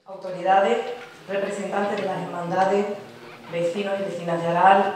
autoridades, representantes de las hermandades, vecinos y vecinas de Aral,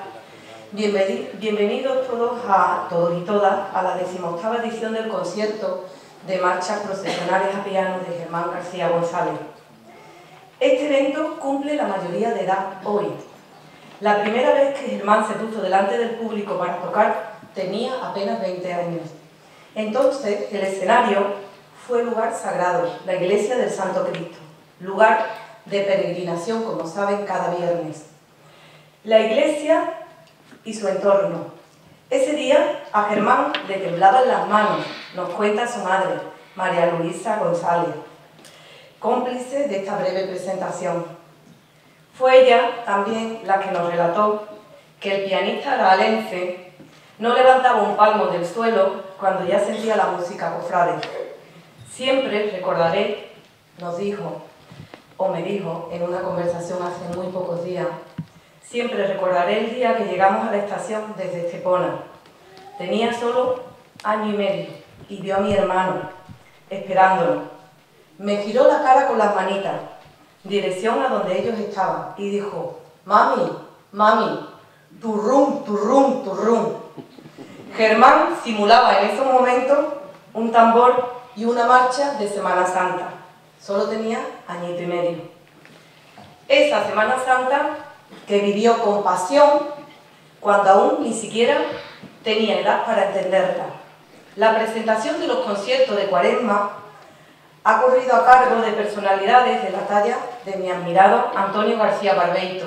bienvenidos todos y todas a la 18ª edición del concierto de marchas procesionales a piano de Germán García González. Este evento cumple la mayoría de edad hoy. La primera vez que Germán se puso delante del público para tocar tenía apenas 20 años. Entonces el escenario fue lugar sagrado, la iglesia del Santo Cristo, lugar de peregrinación, como saben, cada viernes. La iglesia y su entorno. Ese día a Germán le temblaban las manos, nos cuenta su madre, María Luisa González, cómplice de esta breve presentación. Fue ella también la que nos relató que el pianista aralense no levantaba un palmo del suelo cuando ya sentía la música cofrade. Siempre recordaré, nos dijo, o me dijo en una conversación hace muy pocos días, siempre recordaré el día que llegamos a la estación desde Estepona. Tenía solo año y medio y vio a mi hermano esperándolo. Me giró la cara con las manitas, dirección a donde ellos estaban, y dijo: «Mami, mami, turrum, turrum, turrum». Germán simulaba en esos momentos un tambor y una marcha de Semana Santa. Solo tenía añito y medio. Esa Semana Santa que vivió con pasión cuando aún ni siquiera tenía edad para entenderla. La presentación de los conciertos de Cuaresma ha corrido a cargo de personalidades de la talla de mi admirado Antonio García Barbeito.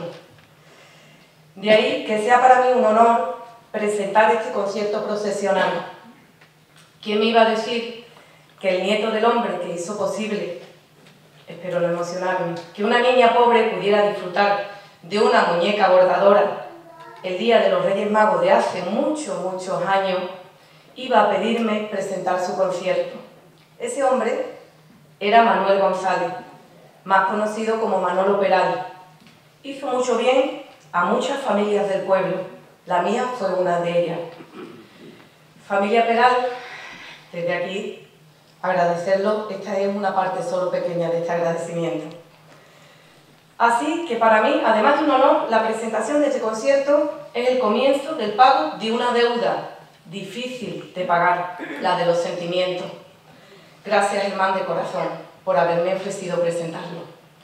De ahí que sea para mí un honor presentar este concierto procesional. ¿Quién me iba a decir que el nieto del hombre que hizo posible, espero no emocionarme, que una niña pobre pudiera disfrutar de una muñeca bordadora el día de los Reyes Magos de hace muchos años, iba a pedirme presentar su concierto? Ese hombre era Manuel González, más conocido como Manolo Peral. Hizo mucho bien a muchas familias del pueblo. La mía fue una de ellas. Familia Peral, desde aquí, agradecerlo. Esta es una parte solo pequeña de este agradecimiento. Así que para mí, además de un honor, la presentación de este concierto es el comienzo del pago de una deuda difícil de pagar, la de los sentimientos. Gracias, Germán, de corazón, por haberme ofrecido presentarlo.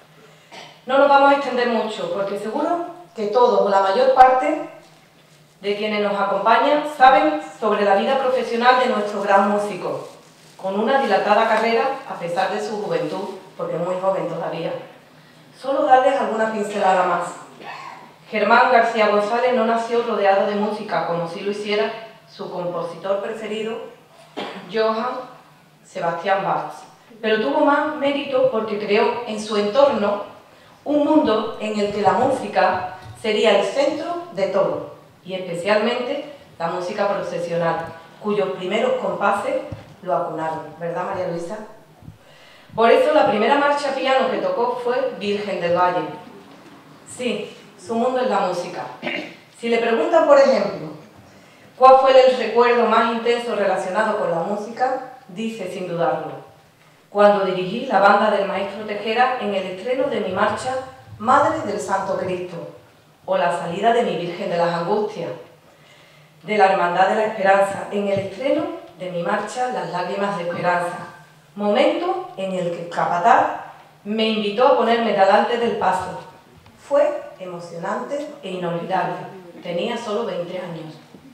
No nos vamos a extender mucho, porque seguro que todos o la mayor parte de quienes nos acompañan saben sobre la vida profesional de nuestro gran músico, con una dilatada carrera a pesar de su juventud, porque es muy joven todavía. Solo darles alguna pincelada más. Germán García González no nació rodeado de música, como si lo hiciera su compositor preferido, Johann Sebastian Bach, pero tuvo más mérito porque creó en su entorno un mundo en el que la música sería el centro de todo, y especialmente la música procesional, cuyos primeros compases lo acunaron, ¿verdad, María Luisa? Por eso la primera marcha a piano que tocó fue Virgen del Valle. Sí, su mundo es la música. Si le preguntan, por ejemplo, ¿cuál fue el recuerdo más intenso relacionado con la música?, dice sin dudarlo: cuando dirigí la banda del maestro Tejera en el estreno de mi marcha Madre del Santo Cristo, o la salida de mi Virgen de las Angustias, de la Hermandad de la Esperanza, en el estreno de mi marcha Las Lágrimas de Esperanza, momento en el que el capataz me invitó a ponerme delante del paso. Fue emocionante e inolvidable. Tenía solo 20 años.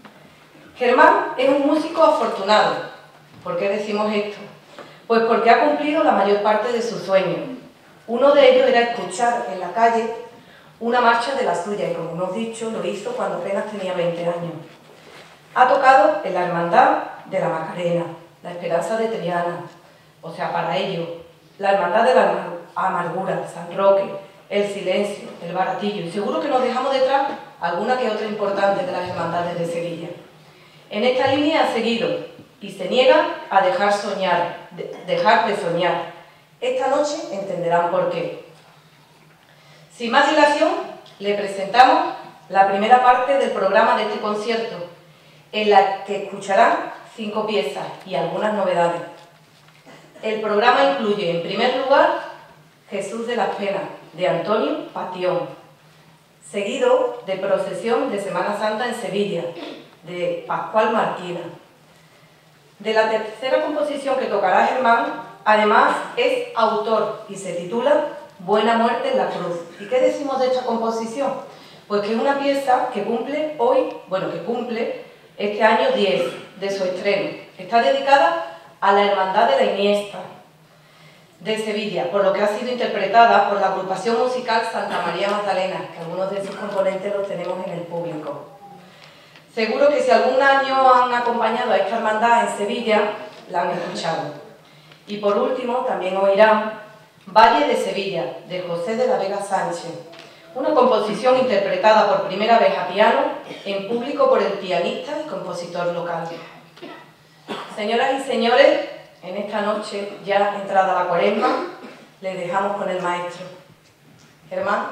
Germán es un músico afortunado. ¿Por qué decimos esto? Pues porque ha cumplido la mayor parte de sus sueños. Uno de ellos era escuchar en la calle una marcha de la suya, y como hemos dicho, lo hizo cuando apenas tenía 20 años. Ha tocado en la Hermandad de la Macarena, la Esperanza de Triana, o sea, para ello, la Hermandad de la Amargura, San Roque, el Silencio, el Baratillo, y seguro que nos dejamos detrás alguna que otra importante de las hermandades de Sevilla. En esta línea ha seguido y se niega a dejar de soñar. Esta noche entenderán por qué. Sin más dilación, le presentamos la primera parte del programa de este concierto, en la que escucharán 5 piezas y algunas novedades. El programa incluye, en primer lugar, Jesús de las Penas, de Antonio Patión, seguido de Procesión de Semana Santa en Sevilla, de Pascual Marquina. De la tercera composición que tocará Germán, además es autor y se titula Buena Muerte en la Cruz. ¿Y qué decimos de esta composición? Pues que es una pieza que cumple este año 10 de su estreno. Está dedicada a la Hermandad de la Iniesta de Sevilla, por lo que ha sido interpretada por la agrupación musical Santa María Magdalena, que algunos de sus componentes los tenemos en el público. Seguro que si algún año han acompañado a esta hermandad en Sevilla, la han escuchado. Y por último, también oirán Valle de Sevilla, de José de la Vega Sánchez, una composición interpretada por primera vez a piano en público por el pianista y compositor local. Señoras y señores, en esta noche, ya entrada la Cuaresma, les dejamos con el maestro. Germán.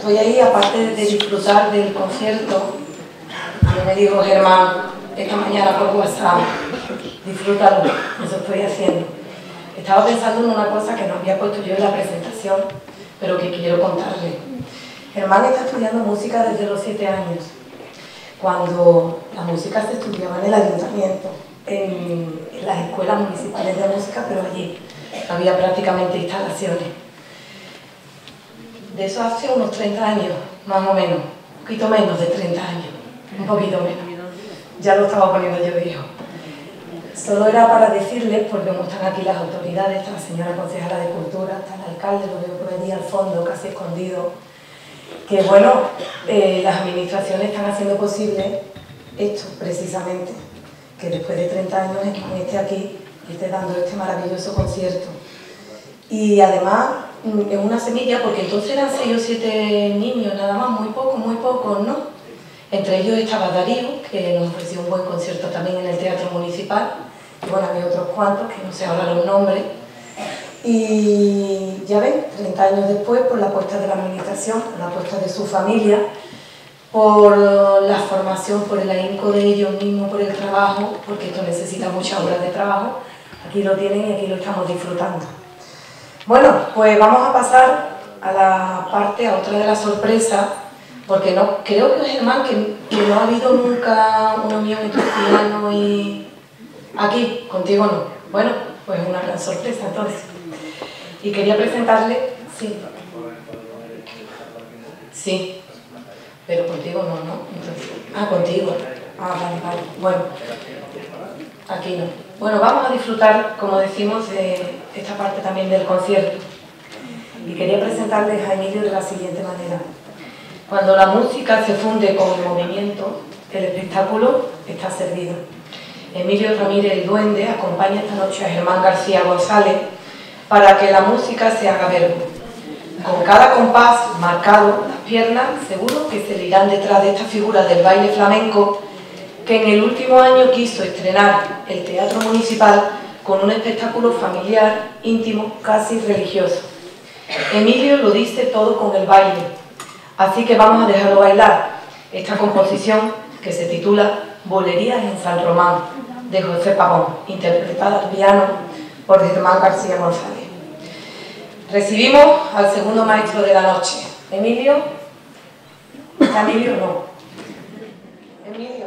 estoy ahí, aparte de disfrutar del concierto, a mí me dijo Germán esta mañana por WhatsApp, disfrútalo, eso estoy haciendo. Estaba pensando en una cosa que no había puesto yo en la presentación, pero que quiero contarle. Germán está estudiando música desde los 7 años, cuando la música se estudiaba en el ayuntamiento, en las escuelas municipales de música, pero allí no había prácticamente instalaciones. De eso hace unos 30 años, más o menos, un poquito menos de 30 años, un poquito menos. Ya lo estaba poniendo yo viejo. Solo era para decirles, porque como están aquí las autoridades, está la señora concejala de Cultura, está el alcalde, lo veo por allí al fondo, casi escondido, que bueno, las administraciones están haciendo posible esto, precisamente, que después de 30 años esté aquí y esté dando este maravilloso concierto. Y además es una semilla, porque entonces eran 6 o 7 niños, nada más, muy pocos, ¿no? Entre ellos estaba Darío, que nos ofreció un buen concierto también en el Teatro Municipal, y bueno, había otros cuantos, que no sé ahora los nombres. Y ya ven, 30 años después, por la apuesta de la administración, por la apuesta de su familia, por la formación, por el ahínco de ellos mismos, por el trabajo, porque esto necesita muchas horas de trabajo, aquí lo tienen y aquí lo estamos disfrutando. Bueno, pues vamos a pasar a la parte, a otra de las sorpresas, porque no, creo que Germán, que no ha habido nunca una unión entre piano y... Aquí, contigo no. Bueno, pues una gran sorpresa entonces. Y quería presentarle... Sí. Sí. Pero contigo no, ¿no? Entonces, contigo. Vale. Bueno, aquí no. Bueno, vamos a disfrutar, como decimos, de esta parte también del concierto. Y quería presentarles a Emilio de la siguiente manera. Cuando la música se funde con el movimiento, el espectáculo está servido. Emilio Ramírez el Duende acompaña esta noche a Germán García González para que la música se haga verbo. Con cada compás marcado, las piernas seguro que se le irán detrás de esta figura del baile flamenco que en el último año quiso estrenar el Teatro Municipal con un espectáculo familiar, íntimo, casi religioso. Emilio lo dice todo con el baile, así que vamos a dejarlo bailar esta composición que se titula Bolerías en San Román, de José Pavón, interpretada al piano por Germán García González. Recibimos al segundo maestro de la noche, Emilio. ¿Está Emilio? No. Emilio.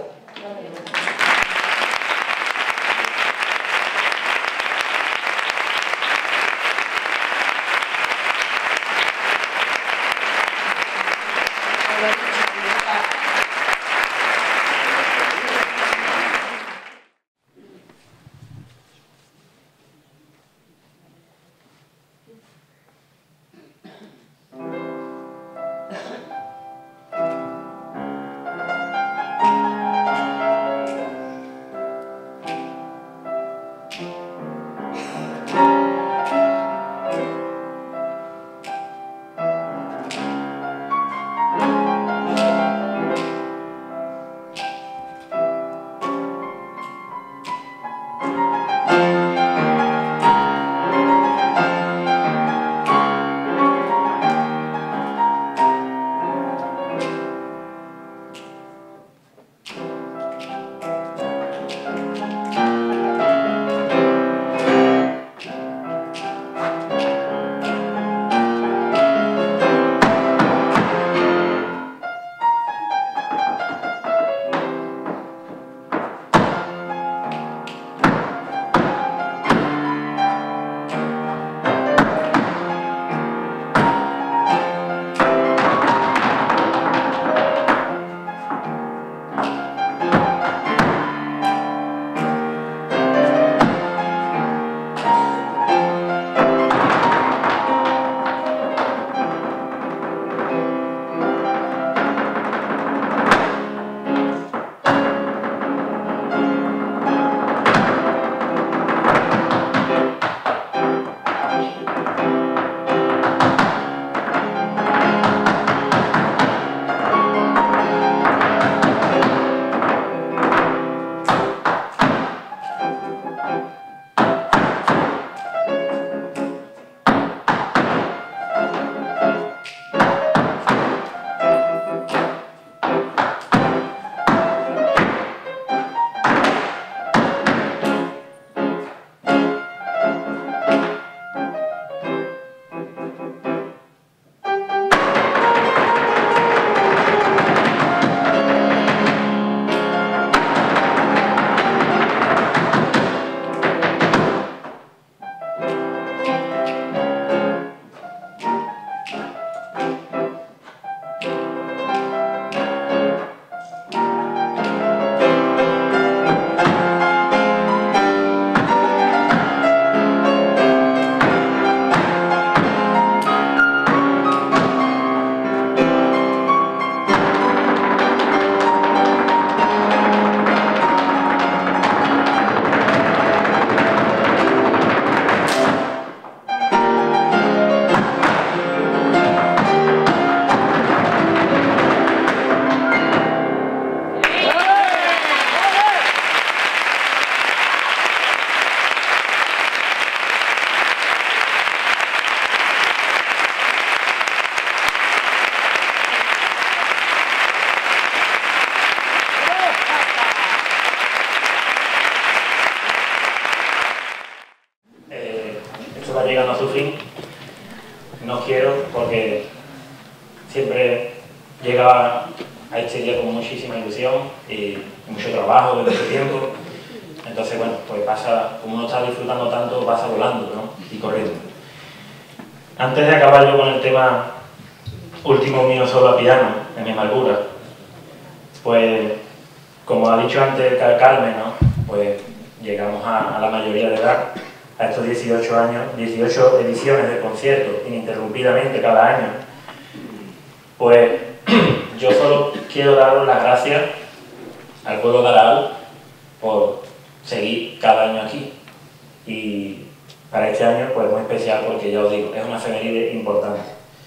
a este día con muchísima ilusión y mucho trabajo desde ese tiempo. Entonces, bueno, pues pasa, como uno está disfrutando tanto, pasa volando, ¿no? Y corriendo. Antes de acabar yo con el tema último mío solo a piano, en mi amargura, pues, como ha dicho antes Carmen, ¿no? Pues llegamos a la mayoría de edad, a estos 18 años, 18 ediciones de conciertos ininterrumpidamente cada año. Pues yo solo quiero daros las gracias al pueblo de Araal por seguir cada año aquí. Y para este año, pues muy especial porque ya os digo, es una efeméride importante.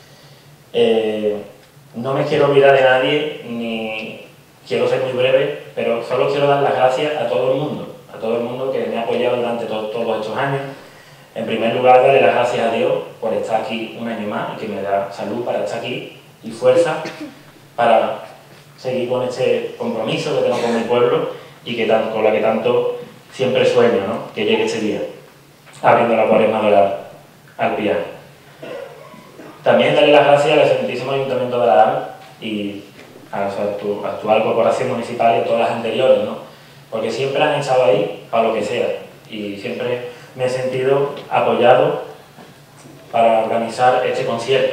No me quiero olvidar de nadie, ni quiero ser muy breve, pero solo quiero dar las gracias a todo el mundo que me ha apoyado durante todos estos años. En primer lugar, darle las gracias a Dios por estar aquí un año más y que me da salud para estar aquí y fuerza para seguir con este compromiso que tengo con mi pueblo y que con la que tanto siempre sueño, ¿no? Que llegue ese día, abriendo la cuaresma al piano. También darle las gracias al excelentísimo Ayuntamiento de Araal y a su actual corporación municipal y a todas las anteriores, ¿no? Porque siempre han estado ahí para lo que sea y siempre me he sentido apoyado para organizar este concierto.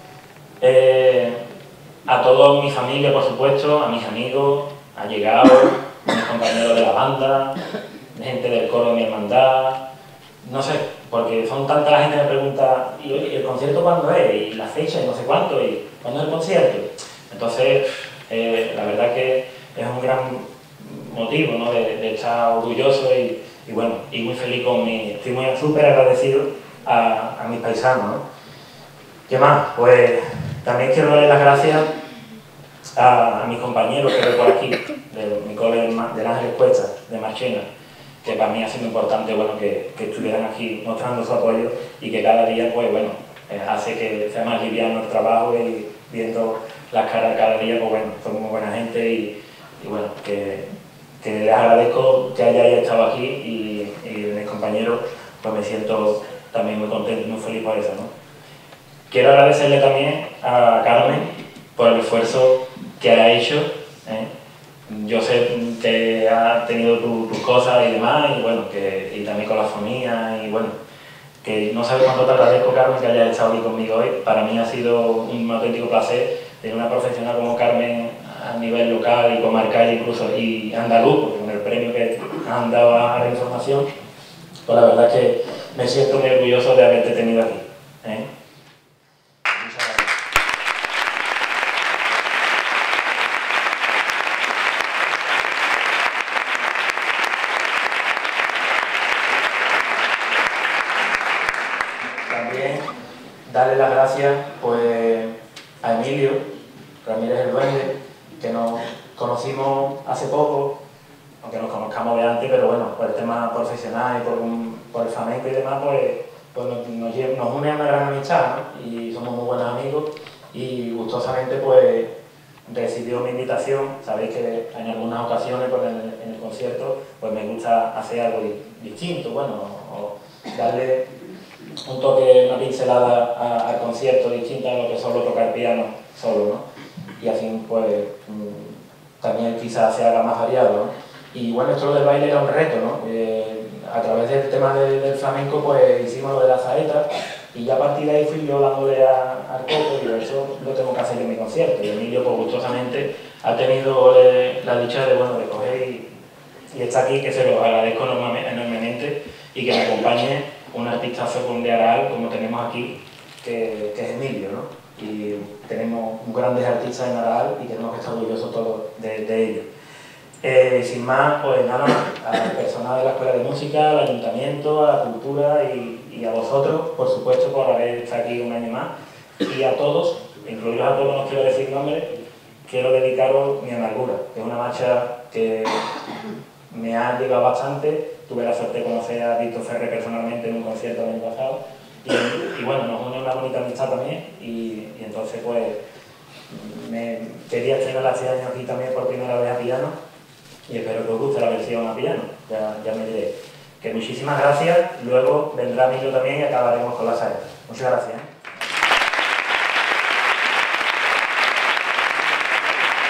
A toda mi familia, por supuesto, a mis amigos, allegados, a mis compañeros de la banda, gente del coro de mi hermandad, no sé, porque son tanta la gente que me pregunta, ¿y oye, el concierto cuándo es? Y la fecha, y no sé cuánto, y ¿cuándo es el concierto? Entonces, la verdad que es un gran motivo, ¿no? de estar orgulloso y bueno, y muy feliz con estoy muy súper agradecido a mis paisanos, ¿no? ¿Qué más? Pues también quiero darle las gracias a mis compañeros que veo por aquí, de mi cole del Ángeles Cuesta, de Marchena, que para mí ha sido importante, bueno, que estuvieran aquí mostrando su apoyo y que cada día, pues bueno, hace que sea más liviano el trabajo y viendo las caras cada día, pues bueno, son muy buena gente y bueno, que les agradezco que hayáis estado aquí y mis compañeros, pues me siento también muy contento y muy feliz por eso, ¿no? Quiero agradecerle también a Carmen por el esfuerzo que ha hecho, ¿eh? Yo sé que ha tenido tus cosas y demás, y bueno, y también con la familia, y bueno, que no sabes cuánto te agradezco, Carmen, que hayas estado aquí conmigo hoy. Para mí ha sido un auténtico placer tener una profesional como Carmen a nivel local y comarcal incluso, y andaluz, porque con el premio que han dado a la información, pues la verdad es que me siento muy orgulloso de haberte tenido aquí, ¿eh? Darle las gracias pues, a Emilio Ramírez el Duende, que nos conocimos hace poco, aunque nos conozcamos de antes, pero bueno, por el tema profesional y por el flamenco y demás, pues nos une a una gran amistad, ¿no? Y somos muy buenos amigos y gustosamente pues recibió mi invitación. Sabéis que en algunas ocasiones pues, en el concierto pues me gusta hacer algo distinto, bueno, o darle un toque, una pincelada al concierto distinta a lo que solo tocar piano solo, ¿no? Y así pues también quizás se haga más variado, ¿no? Y bueno, esto del baile era un reto, ¿no? A través del tema del flamenco pues hicimos lo de la saeta y ya a partir de ahí fui yo dándole al coco y eso lo tengo que hacer en mi concierto. Y Emilio pues gustosamente ha tenido la dicha de, bueno, de coger y está aquí, que se lo agradezco enormemente y que me acompañe un artistazo de Araal como tenemos aquí, que es Emilio, ¿no? Y tenemos grandes artistas en Araal y tenemos que estar orgullosos todos de ellos. Sin más, pues nada más, al personal de la Escuela de Música, al Ayuntamiento, a la Cultura y a vosotros, por supuesto, por haber estado aquí un año más. Y a todos, incluidos a todos, no quiero decir nombres, quiero dedicaros Mi Amargura, que es una marcha que me ha llegado bastante. Tuve la suerte de conocer a Víctor Ferrer personalmente en un concierto el año pasado y bueno, nos une una bonita amistad también y entonces pues me quería estrenar hace años aquí también por primera vez a piano y espero que os guste la versión a piano, ya me diré. Que muchísimas gracias, luego vendrá Emilio también y acabaremos con la saeta. Muchas gracias.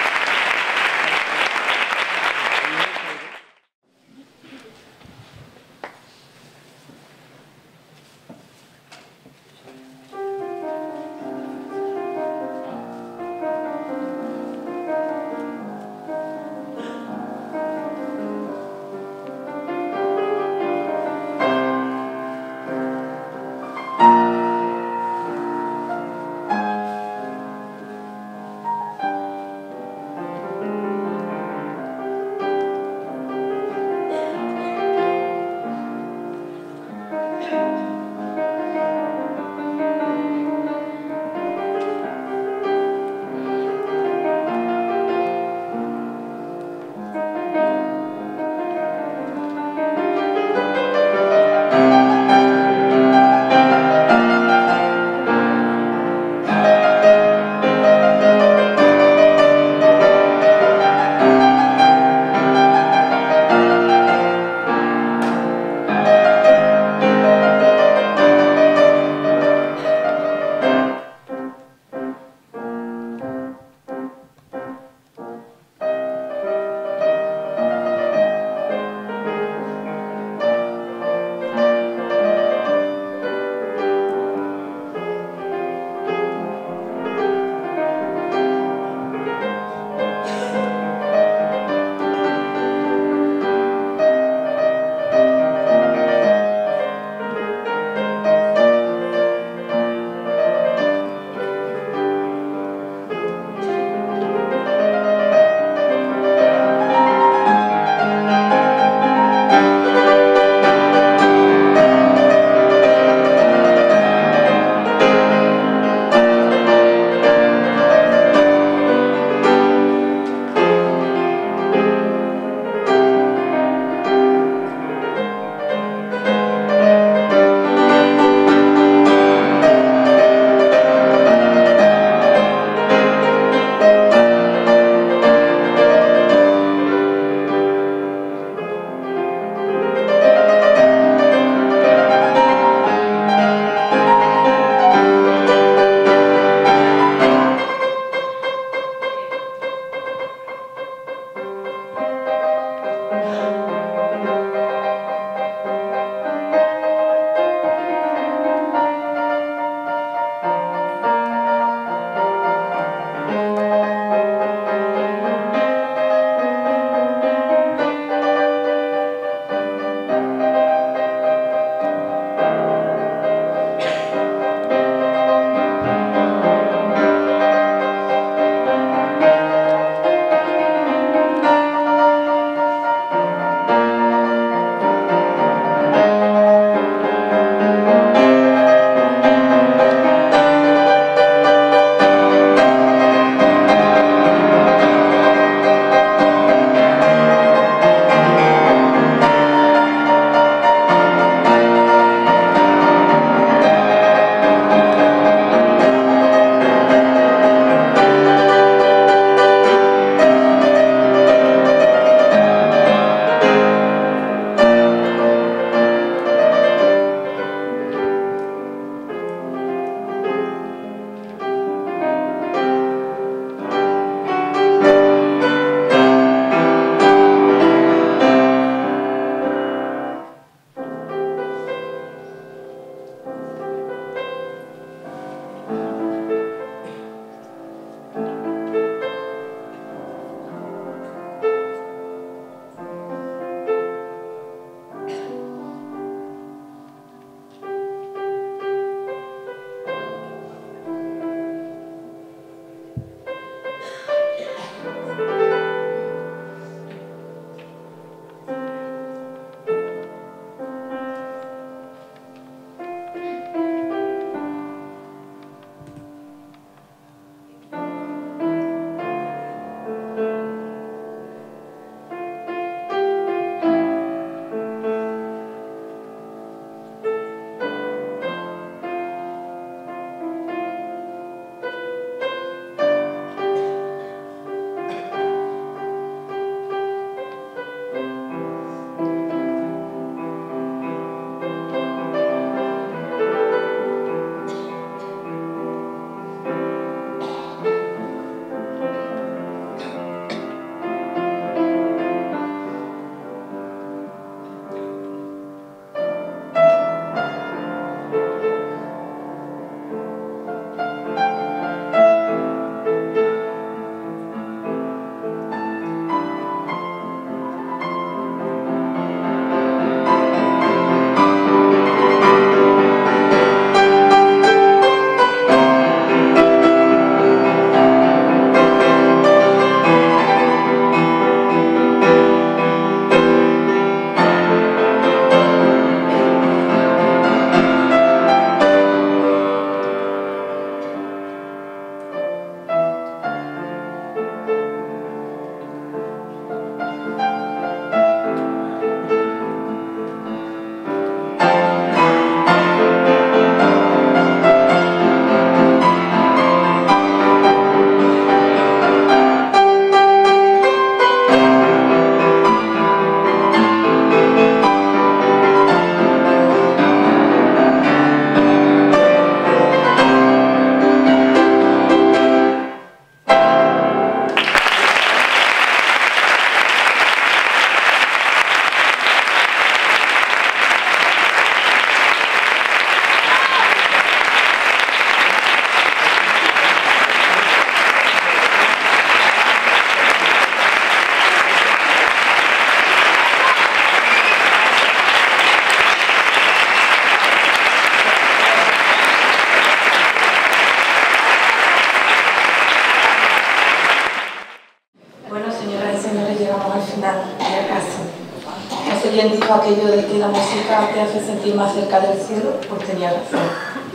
original, ya casi. No sé quién dijo aquello de que la música te hace sentir más cerca del cielo, pues tenía razón.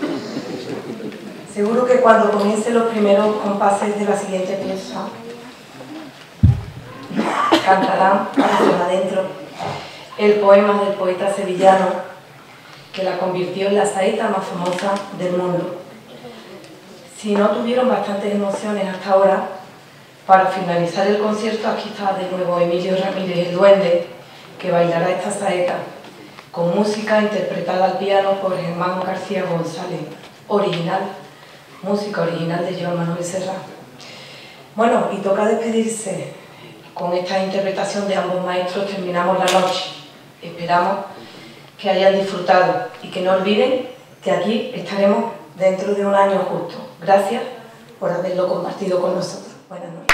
Seguro que cuando comiencen los primeros compases de la siguiente pieza, cantarán hacia adentro el poema del poeta sevillano que la convirtió en la saeta más famosa del mundo. Si no tuvieron bastantes emociones hasta ahora, para finalizar el concierto aquí está de nuevo Emilio Ramírez, el duende, que bailará esta saeta con música interpretada al piano por Germán García González, música original de Joan Manuel Serrat. Bueno, y toca despedirse. Con esta interpretación de ambos maestros terminamos la noche. Esperamos que hayan disfrutado y que no olviden que aquí estaremos dentro de un año justo. Gracias por haberlo compartido con nosotros. Buenas noches.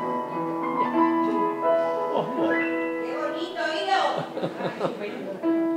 ¡Qué bonito, oído!